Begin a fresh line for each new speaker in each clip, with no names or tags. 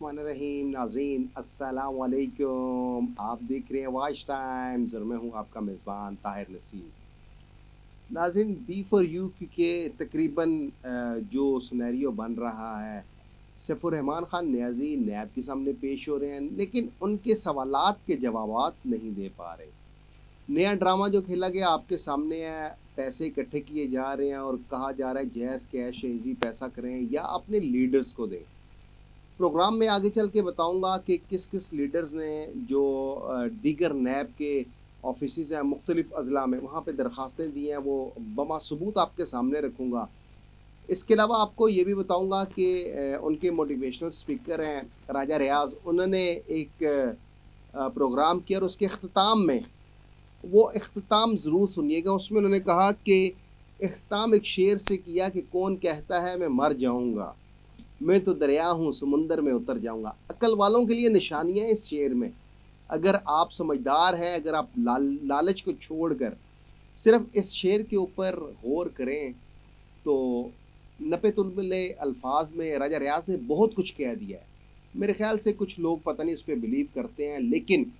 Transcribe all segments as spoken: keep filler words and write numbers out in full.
बिस्मिल्लाहिर्रहमानिर्रहीम। नाज़रीन अस्सलाम वालेकुम। आप देख रहे हैं वॉच टाइम्स और मैं हूं आपका मेज़बान ताहिर नसीम। नाज़रीन बी फॉर यू क्योंकि तकरीबन जो सिनेरियो बन रहा है, सैफुर रहमान खान नियाज़ी नैब के सामने पेश हो रहे हैं लेकिन उनके सवालात के जवाबात नहीं दे पा रहे। नया ड्रामा जो खेला गया आपके सामने है, पैसे इकट्ठे किए जा रहे हैं और कहा जा रहा है जैज़ कैश इजी पैसा करें या अपने लीडर्स को दें। प्रोग्राम में आगे चल के बताऊंगा कि किस किस लीडर्स ने जो दीगर नैब के ऑफिस हैं मुख्तलिफ अजला में वहाँ पे दरख्वास्तें दी हैं, वो बमा सबूत आपके सामने रखूँगा। इसके अलावा आपको ये भी बताऊंगा कि उनके मोटिवेशनल स्पीकर हैं राजा रियाज, उन्होंने एक प्रोग्राम किया और उसके अख्ताम में वो इख्तिताम ज़रूर सुनिएगा। उसमें उन्होंने कहा कि इख्तिताम एक शेर से किया कि कौन कहता है मैं मर जाऊंगा, मैं तो दरिया हूँ समुंदर में उतर जाऊंगा। अक्ल वालों के लिए निशानियाँ इस शेर में। अगर आप समझदार हैं, अगर आप लाल लालच को छोड़कर सिर्फ इस शेर के ऊपर गौर करें तो नपे-तुलबले अल्फाज में राजा रियाज ने बहुत कुछ कह दिया है। मेरे ख्याल से कुछ लोग पता नहीं उस पर बिलीव करते हैं, लेकिन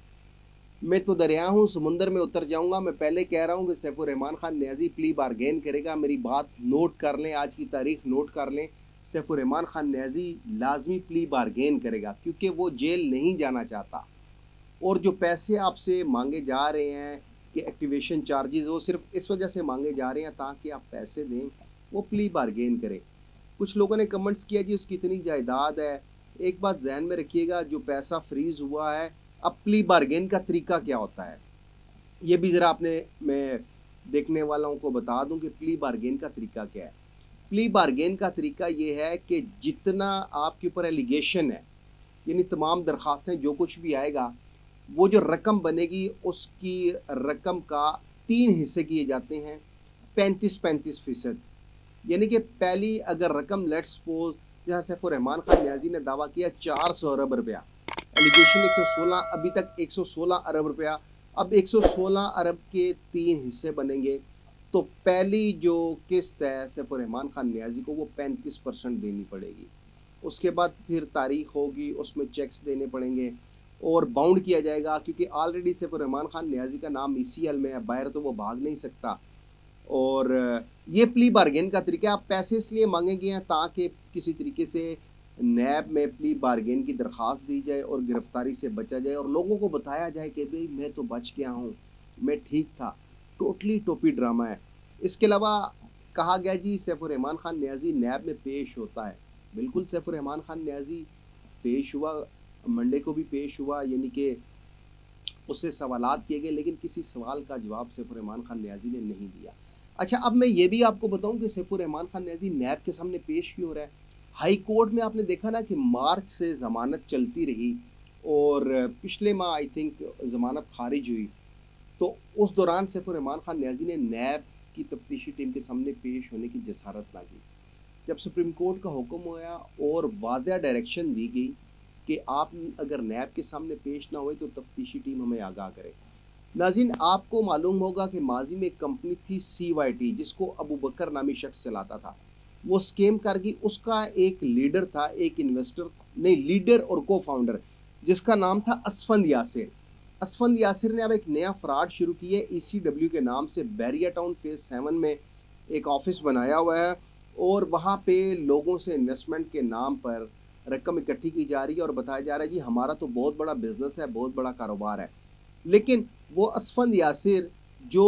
मैं तो दरिया हूँ समुंदर में उतर जाऊंगा। मैं पहले कह रहा हूँ कि सैफुर रहमान खान नियाज़ी प्ली बारगेन करेगा। मेरी बात नोट कर लें, आज की तारीख नोट कर लें। सैफुर रहमान खान नियाज़ी लाजमी प्ली बारगेन करेगा क्योंकि वो जेल नहीं जाना चाहता। और जो पैसे आपसे मांगे जा रहे हैं कि एक्टिवेशन चार्जेस, वो सिर्फ इस वजह से मांगे जा रहे हैं ताकि आप पैसे दें, वो प्ली बारगेन करें। कुछ लोगों ने कमेंट्स किया जी उसकी इतनी जायदाद है। एक बात जहन में रखिएगा, जो पैसा फ्रीज हुआ है, अब प्ली बारगेन का तरीका क्या होता है ये भी ज़रा आपने मैं देखने वालों को बता दूं कि प्ली बारगेन का तरीका क्या है। प्ली बारगेन का तरीका ये है कि जितना आपके ऊपर एलिगेशन है, यानी तमाम दरख्वास्तें जो कुछ भी आएगा, वो जो रकम बनेगी उसकी रकम का तीन हिस्से किए जाते हैं, पैंतीस पैंतीस फ़ीसद। यानी कि पहली अगर रकम लेट्स सपोज जहाँ सैफुर रहमान खान नियाज़ी ने दावा किया चार सौ अरब रुपया, एलिगेशन एक सौ सोलह, अभी तक एक सौ सोलह अरब रुपया, अब एक सौ सोलह अरब के तीन हिस्से बनेंगे। तो पहली जो किस्त है सैफुर रहमान खान नियाज़ी को वो पैंतीस परसेंट देनी पड़ेगी। उसके बाद फिर तारीख होगी, उसमें चेक्स देने पड़ेंगे और बाउंड किया जाएगा क्योंकि ऑलरेडी सैफुर रहमान खान नियाज़ी का नाम ई सी एल में है, बाहर तो वो भाग नहीं सकता। और ये प्ली बारगेन का तरीका, आप पैसे इसलिए मांगेंगे हैं ताकि किसी तरीके से नैब में प्ली बारगेन की दरख्वास्त दी जाए और गिरफ्तारी से बचा जाए और लोगों को बताया जाए कि भाई मैं तो बच गया हूँ, मैं ठीक था। टोटली टोपी ड्रामा है। इसके अलावा कहा गया जी सैफुर रहमान खान नियाज़ी नैब में पेश होता है। बिल्कुल सैफुर रहमान खान नियाज़ी पेश हुआ, मंडे को भी पेश हुआ, यानी कि उससे सवालात किए गए लेकिन किसी सवाल का जवाब सैफुर रहमान खान नियाज़ी ने नहीं दिया। अच्छा, अब मैं ये भी आपको बताऊं कि सैफुर रहमान खान नियाज़ी नैब के सामने पेश क्यों हो रहा है। हाई कोर्ट में आपने देखा ना कि मार्च से ज़मानत चलती रही और पिछले माह आई थिंक ज़मानत खारिज हुई, तो उस दौरान सैफुर रहमान खान नियाज़ी ने नैब की तफ्तीशी टीम के सामने पेश होने की जसारत ना की। जब सुप्रीम कोर्ट का हुक्म हुआ और वाज़ेह डायरेक्शन दी गई कि आप अगर नैब के सामने पेश ना हुए तो तफ्तीशी टीम हमें आगाह करे। नाज़रीन, आपको मालूम होगा कि माजी में एक कंपनी थी सी वाई टी जिसको अबू बकर नामी शख्स चलाता था। वो स्केम कर गई। उसका एक लीडर था, एक इन्वेस्टर नहीं लीडर और को फाउंडर, जिसका नाम था असफंद यासिर। असफंद यासिर ने अब एक नया फ्रॉड शुरू किया है। ई सी डब्ल्यू के नाम से बैरिया टाउन फेज सेवन में एक ऑफिस बनाया हुआ है और वहाँ पे लोगों से इन्वेस्टमेंट के नाम पर रकम इकट्ठी की जा रही है और बताया जा रहा है जी हमारा तो बहुत बड़ा बिजनेस है, बहुत बड़ा कारोबार है। लेकिन वो असफंद यासिर जो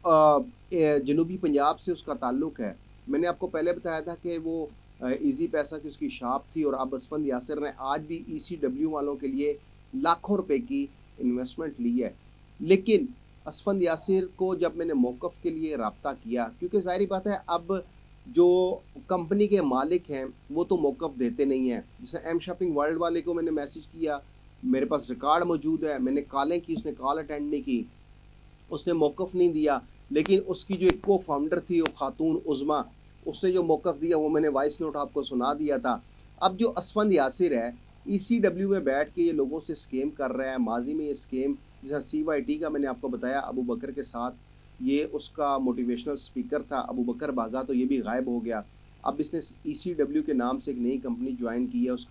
जनूबी पंजाब से उसका ताल्लुक़ है, मैंने आपको पहले बताया था कि वो इजी पैसा की उसकी शॉप थी और अब असफंद यासिर ने आज भी ई सी डब्ल्यू वालों के लिए लाखों रुपए की इन्वेस्टमेंट ली है। लेकिन असफंद यासिर को जब मैंने मौक़िफ़ के लिए रब्ता किया, क्योंकि ज़ाहिर बात है अब जो कंपनी के मालिक हैं वो तो मौक़िफ़ देते नहीं हैं। जैसे एम शॉपिंग वर्ल्ड वाले को मैंने मैसेज किया, मेरे पास रिकॉर्ड मौजूद है, मैंने कॉलें की, उसने कॉल अटेंड नहीं की, उसने मौक़िफ़ नहीं दिया। लेकिन उसकी जो एक को फाउंडर थी वो खातून उज़मा, उसने जो मौक़िफ़ दिया वो मैंने वॉइस नोट आपको सुना दिया था। अब जो असफंद यासिर है ई सी डब्ल्यू में बैठ के ये लोगों से स्केम कर रहा है। माजी में ये स्केम जैसा सी वाई टी का मैंने आपको बताया अबू बकर के साथ, ये उसका मोटिवेशनल स्पीकर था। अबू बकर भागा तो ये भी गायब हो गया। अब इसने ई सी डब्ल्यू के नाम से एक नई कंपनी ज्वाइन की है, उसका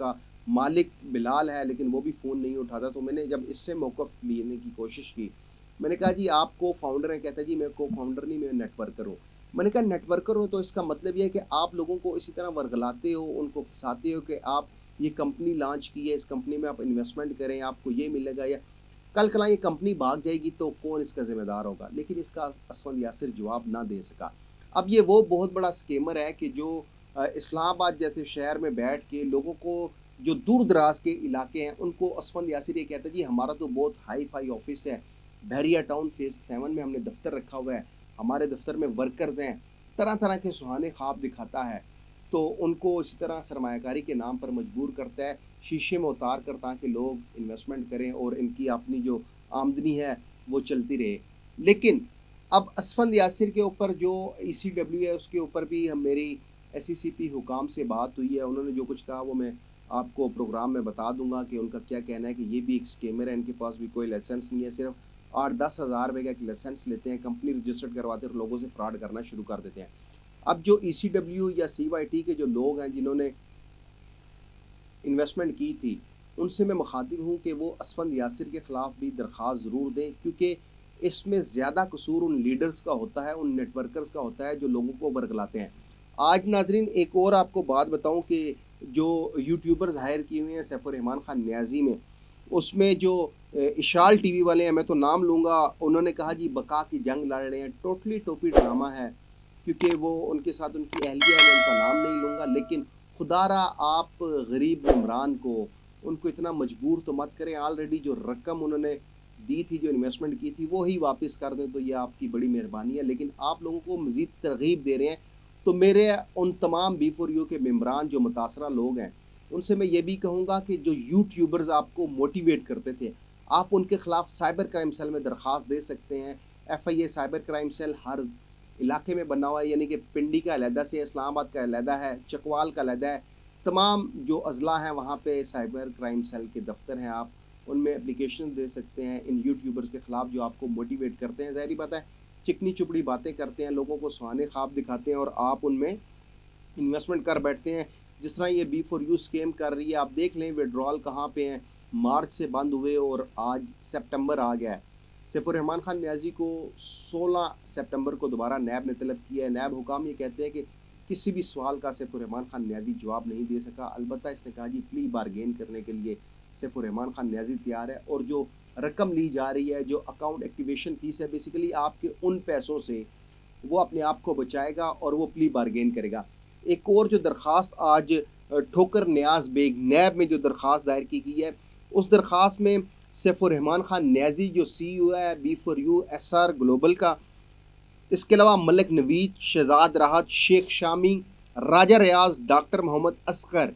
मालिक बिलाल है, लेकिन वो भी फ़ोन नहीं उठाता। तो मैंने जब इससे मौक़िफ़ लेने की कोशिश की, मैंने कहा जी आप को फाउंडर हैं? कहता है जी मैं को फाउंडर नहीं, मैं नेटवर्कर हूँ। मैंने कहा नेटवर्कर हो तो इसका मतलब ये है कि आप लोगों को इसी तरह वर्गलाते हो, उनको फँसाते हो कि आप ये कंपनी लॉन्च की है, इस कंपनी में आप इन्वेस्टमेंट करें, आपको ये मिलेगा, या कल कला ये कंपनी भाग जाएगी तो कौन इसका ज़िम्मेदार होगा? लेकिन इसका असफ़ंद यासिर जवाब ना दे सका। अब ये वो बहुत बड़ा स्कैमर है कि जो अ, इस्लामाबाद जैसे शहर में बैठ के लोगों को, जो दूर दराज के इलाके हैं, उनको असफ़ंद यासिर ये कहता है जी हमारा तो बहुत हाई फाई ऑफिस है, बहरिया टाउन फेज़ सेवन में हमने दफ्तर रखा हुआ है, हमारे दफ्तर में वर्कर्स हैं, तरह तरह के सुहाने ख्वाब दिखाता है। तो उनको इसी तरह सरमायाकारी के नाम पर मजबूर करता है, शीशे में उतार कर, ताकि लोग इन्वेस्टमेंट करें और इनकी अपनी जो आमदनी है वो चलती रहे। लेकिन अब असफ़ंद यासिर के ऊपर जो ई सी डब्ल्यू है उसके ऊपर भी हम मेरी एस ई सी पी हुकाम से बात हुई है। उन्होंने जो कुछ कहा वो मैं आपको प्रोग्राम में बता दूंगा कि उनका क्या कहना है कि ये भी एक स्कैमर है, इनके पास भी कोई लाइसेंस नहीं है, सिर्फ आठ दस हज़ार रुपये का एक लाइसेंस लेते हैं, कंपनी रजिस्टर्ड करवाते हैं और लोगों से फ्रॉड करना शुरू कर देते हैं। अब जो ई सी डब्ल्यू या सी वाई टी के जो लोग हैं जिन्होंने इन्वेस्टमेंट की थी, उनसे मैं मुखातिब हूँ कि वो असफ़ंद यासिर के ख़िलाफ़ भी दरख्वास्त ज़रूर दें, क्योंकि इसमें ज़्यादा कसूर उन लीडर्स का होता है, उन नेटवर्कर्स का होता है जो लोगों को बरगलाते हैं। आज नाजरीन एक और आपको बात बताऊं कि जो यूट्यूबर्स हायर किए हुए हैं सैफुर्रहमान खान न्याजी में, उसमें जो इशाल टीवी वाले हैं, मैं तो नाम लूँगा, उन्होंने कहा जी बका की जंग लड़ रहे हैं। टोटली टोपी ड्रामा है, क्योंकि वो उनके साथ उनकी अहलिया है, मैं उनका नाम नहीं लूँगा, लेकिन खुदारा आप गरीब इमरान को, उनको इतना मजबूर तो मत करें। ऑलरेडी जो रकम उन्होंने दी थी, जो इन्वेस्टमेंट की थी, वो ही वापस कर दें तो ये आपकी बड़ी मेहरबानी है। लेकिन आप लोगों को मज़ीद तरगीब दे रहे हैं। तो मेरे उन तमाम बी फॉर यू के मेम्बरान जो मुतासरा लोग हैं, उनसे मैं ये भी कहूँगा कि जो यूट्यूबर्स आपको मोटिवेट करते थे, आप उनके ख़िलाफ़ साइबर क्राइम सेल में दरख्वास्त दे सकते हैं। F I A cyber crime cell हर इलाके में बना हुआ है, यानी कि पिंडी का अलहदा से, इस्लामाबाद का अलहदा है, चकवाल का अलहदा है, तमाम जो अजला हैं वहाँ पे साइबर क्राइम सेल के दफ्तर हैं। आप उनमें एप्लीकेशन दे सकते हैं इन यूट्यूबर्स के ख़िलाफ़ जो आपको मोटिवेट करते हैं। ज़ाहिर बात है चिकनी चुपड़ी बातें करते हैं, लोगों को सुहाने ख्वाब दिखाते हैं और आप उनमें इन्वेस्टमेंट कर बैठते हैं। जिस तरह ये बी फॉर यू स्कीम कर रही है, आप देख लें विड्रॉल कहाँ पे हैं, मार्च से बंद हुए और आज सितंबर आ गया है। सैफुर्रहमान खान न्याजी को सोलह सितंबर को दोबारा नैब ने तलब किया है। नैब हुकाम ये कहते हैं कि किसी भी सवाल का सैफुर्रहमान खान न्याजी जवाब नहीं दे सका। अलबत्ता इसने कहा जी प्ली बारगेन करने के लिए सैफुर्रहमान खान न्याजी तैयार है, और जो रकम ली जा रही है, जो अकाउंट एक्टिवेशन फीस है, बेसिकली आपके उन पैसों से वो अपने आप को बचाएगा और वो प्ली बारगेन करेगा। एक और जो दरख्वास्त आज ठोकर न्याज बेग नैब में जो दरख्वास्त दायर की गई है, उस दरख्वास्त में सैफुर्रहमान खान न्याजी जो सी ई ओ है B for U S R global का, इसके अलावा मलिक नवीद, शहजाद राहत, शेख शामी, राजा रियाज, डॉक्टर मोहम्मद असगर,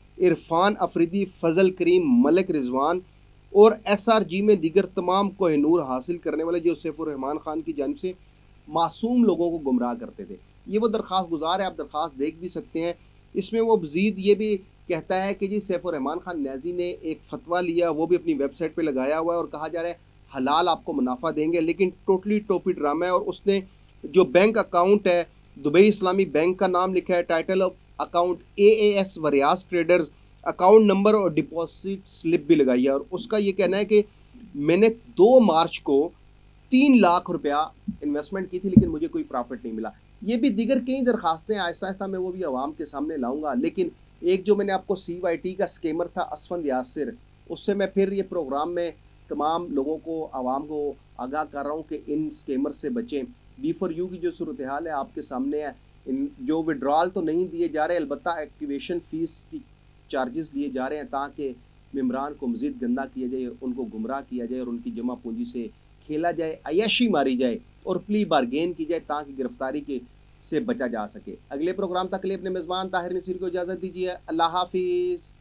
इरफान अफरीदी, फजल करीम, मलिक रिजवान और एस आर जी में दीगर तमाम कोहिनूर हासिल करने वाले जो सैफुर्रहमान खान की जानिब से मासूम लोगों को गुमराह करते थे, ये वो दरख्वास्त गुजार है। आप दरख्वास्त देख भी सकते हैं। इसमें वो मज़ीद ये भी कहता है कि जी सैफुर्रहमान खान न्याजी ने एक फतवा लिया, वो भी अपनी वेबसाइट पे लगाया हुआ है और कहा जा रहा है हलाल आपको मुनाफा देंगे, लेकिन टोटली टोपी ड्रामा है। और उसने जो बैंक अकाउंट है दुबई इस्लामी बैंक का नाम लिखा है, title of account A A S Warias traders, account number और डिपॉजिट स्लिप भी लगाई है। और उसका ये कहना है कि मैंने दो मार्च को तीन लाख रुपया इन्वेस्टमेंट की थी, लेकिन मुझे कोई प्रॉफिट नहीं मिला। ये भी दीगर कई दरखास्तें आहिस्ता आहिस्ता मैं वो भी आवाम के सामने लाऊंगा। लेकिन एक जो मैंने आपको सी वाई टी का स्कैमर था असफ़ंद यासिर, उससे मैं फिर ये प्रोग्राम में तमाम लोगों को, आवाम को आगाह कर रहा हूँ कि इन स्कैमर से बचें। बी फॉर यू की जो सूरत हाल है आपके सामने है। इन जो विड्रॉल तो नहीं दिए जा रहे, अलबत्ता एक्टिवेशन फ़ीस की चार्जेस लिए जा रहे हैं ताकि मेम्बरान को मज़ीद गंदा किया जाए, उनको गुमराह किया जाए और उनकी जमा पूंजी से खेला जाए, अय्याशी मारी जाए और प्ली बारगेन की जाए ताकि गिरफ्तारी के से बचा जा सके। अगले प्रोग्राम तक के लिए अपने मेज़बान ताहिर नसीर को इजाज़त दीजिए। अल्लाह हाफिज़।